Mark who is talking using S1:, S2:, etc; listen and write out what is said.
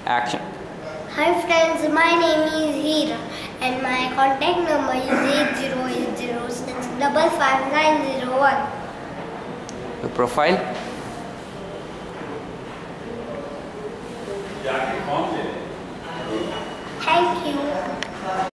S1: Action.
S2: Hi friends, my name is Heer and my contact number is 8080655901.
S1: Your profile.
S2: Thank you.